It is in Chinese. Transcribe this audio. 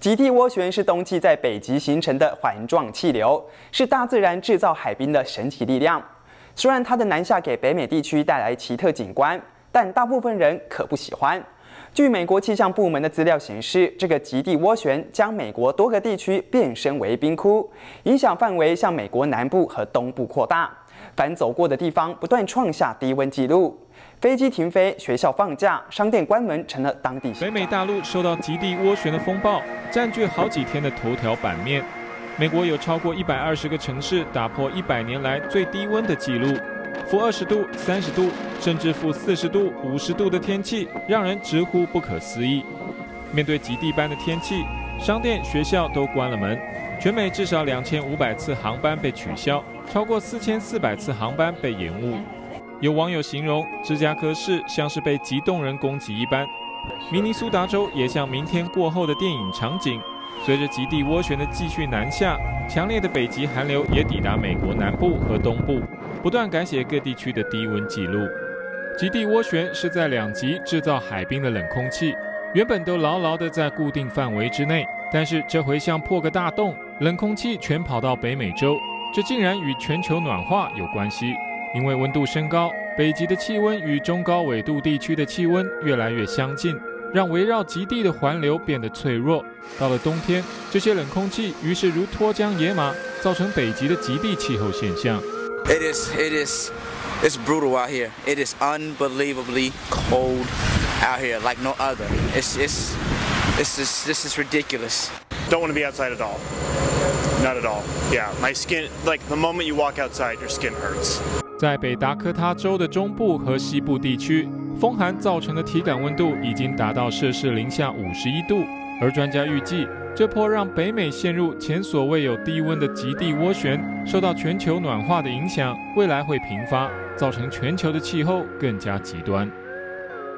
极地涡旋是冬季在北极形成的环状气流，是大自然制造海冰的神奇力量。虽然它的南下给北美地区带来奇特景观，但大部分人可不喜欢。据美国气象部门的资料显示，这个极地涡旋将美国多个地区变身为冰窟，影响范围向美国南部和东部扩大。凡走过的地方不断创下低温纪录。 飞机停飞，学校放假，商店关门，成了当地。 北美大陆受到极地涡旋的风暴，占据好几天的头条版面。美国有超过120个城市打破100年来最低温的纪录，负20度、30度，甚至负40度、50度的天气，让人直呼不可思议。面对极地般的天气，商店、学校都关了门。全美至少2500次航班被取消，超过4400次航班被延误。 有网友形容芝加哥市像是被极冻人攻击一般，明尼苏达州也像明天过后的电影场景。随着极地涡旋的继续南下，强烈的北极寒流也抵达美国南部和东部，不断改写各地区的低温纪录。极地涡旋是在2极制造海冰的冷空气，原本都牢牢地在固定范围之内，但是这回像破个大洞，冷空气全跑到北美洲，这竟然与全球暖化有关系。 因为温度升高，北极的气温与中高纬度地区的气温越来越相近，让围绕极地的环流变得脆弱。到了冬天，这些冷空气于是如脱缰野马，造成北极的极地气候现象。 It's brutal out here. It is unbelievably cold out here, like no other. This is ridiculous. Don't want to be outside at all. Not at all. Yeah, my skin, like the moment you walk outside, your skin hurts. 在北达科他州的中部和西部地区，风寒造成的体感温度已经达到摄氏零下51度，而专家预计，这波让北美陷入前所未有低温的极地涡旋，受到全球暖化的影响，未来会频发，造成全球的气候更加极端。